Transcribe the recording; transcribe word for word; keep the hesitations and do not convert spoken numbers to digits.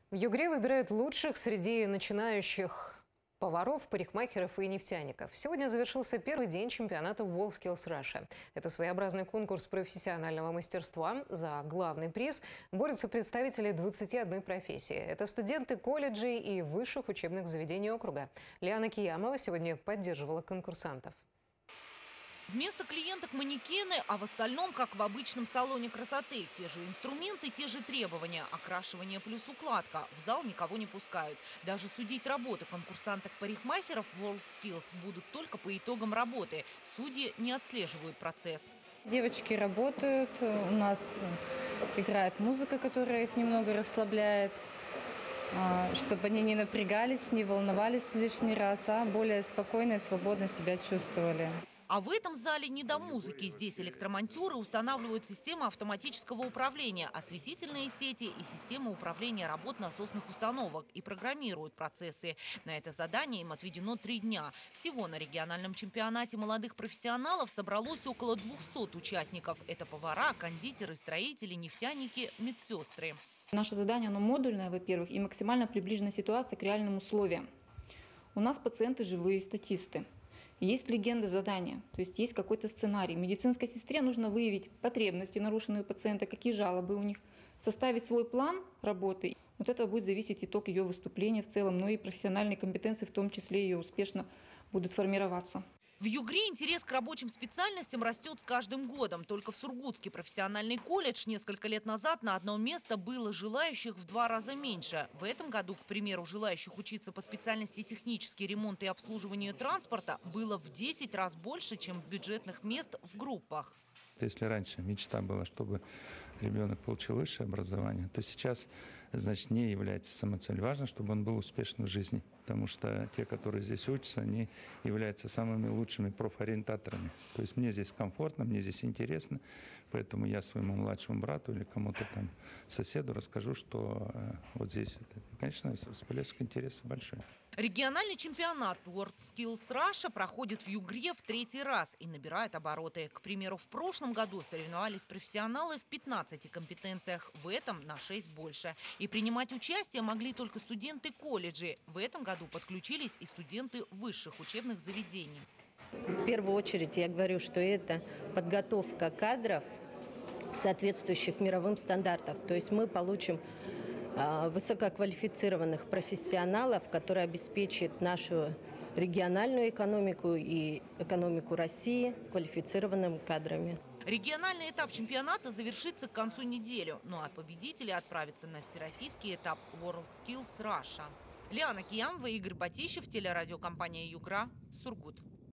В Югре выбирают лучших среди начинающих поваров, парикмахеров и нефтяников. Сегодня завершился первый день чемпионата WorldSkills Russia. Это своеобразный конкурс профессионального мастерства. За главный приз борются представители двадцати одной профессии. Это студенты колледжей и высших учебных заведений округа. Лиана Киямова сегодня поддерживала конкурсантов. Вместо клиенток манекены, а в остальном, как в обычном салоне красоты. Те же инструменты, те же требования. Окрашивание плюс укладка. В зал никого не пускают. Даже судить работы конкурсанток-парикмахеров WorldSkills будут только по итогам работы. Судьи не отслеживают процесс. Девочки работают, у нас играет музыка, которая их немного расслабляет, чтобы они не напрягались, не волновались лишний раз, а более спокойно и свободно себя чувствовали. А в этом зале не до музыки. Здесь электромонтёры устанавливают систему автоматического управления, осветительные сети и систему управления работ насосных установок и программируют процессы. На это задание им отведено три дня. Всего на региональном чемпионате молодых профессионалов собралось около двухсот участников. Это повара, кондитеры, строители, нефтяники, медсестры. Наше задание, оно модульное, во-первых, и максимально приближена ситуация к реальным условиям. У нас пациенты живые, статисты. Есть легенда задания, то есть есть какой-то сценарий. Медицинской сестре нужно выявить потребности нарушенные у пациента, какие жалобы у них, составить свой план работы. Вот этого будет зависеть итог ее выступления в целом, но и профессиональные компетенции, в том числе ее успешно будут формироваться. В Югре интерес к рабочим специальностям растет с каждым годом. Только в Сургутский профессиональный колледж несколько лет назад на одно место было желающих в два раза меньше. В этом году, к примеру, желающих учиться по специальности технический ремонт и обслуживание транспорта было в десять раз больше, чем бюджетных мест в группах. Если раньше мечта была, чтобы ребенок получил высшее образование, то сейчас, значит, не является самоцелью. Важно, чтобы он был успешен в жизни, потому что те, которые здесь учатся, они являются самыми лучшими профориентаторами. То есть мне здесь комфортно, мне здесь интересно, поэтому я своему младшему брату или кому-то там соседу расскажу, что вот здесь, это, конечно, всплеск интереса большой. Региональный чемпионат WorldSkills Russia проходит в Югре в третий раз и набирает обороты. К примеру, в прошлом году соревновались профессионалы в пятнадцати компетенциях, в этом на шесть больше. И принимать участие могли только студенты колледжей. В этом году подключились и студенты высших учебных заведений. В первую очередь я говорю, что это подготовка кадров, соответствующих мировым стандартам. То есть мы получим высококвалифицированных профессионалов, которые обеспечат нашу региональную экономику и экономику России квалифицированными кадрами. Региональный этап чемпионата завершится к концу недели, ну а победители отправятся на всероссийский этап WorldSkills Russia. Лиана Киямова, Игорь Батищев, телерадиокомпания «Югра», Сургут.